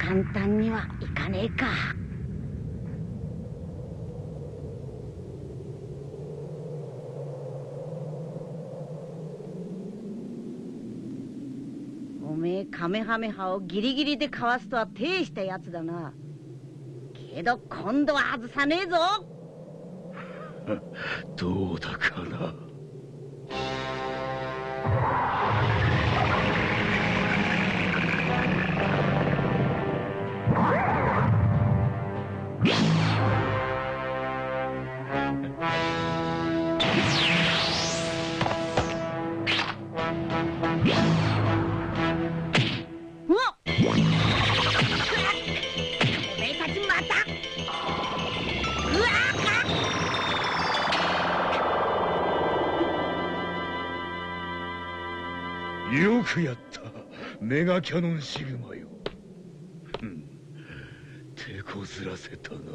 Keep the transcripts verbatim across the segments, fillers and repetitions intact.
簡単にはいかねえか。おめえカメハメハをギリギリでかわすとは大したやつだな。けど今度は外さねえぞ。 どうだかな。よくやった、メガキャノンシグマよ。ふん、手こずらせたな。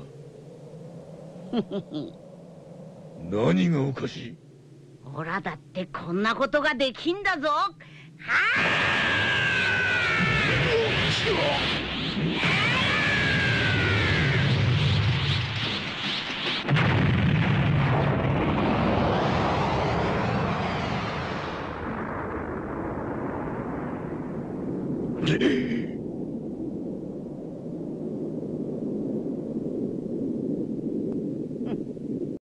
何がおかしい？ オラだってこんなことができんだぞ。はあ！